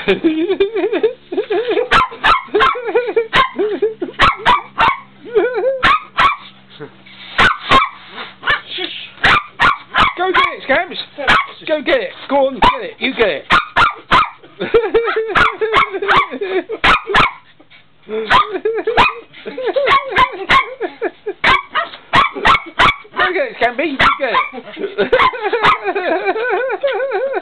Go get it, Scamps! Go get it! Go on, get it! You get it! Go get it, Scampy! You get it!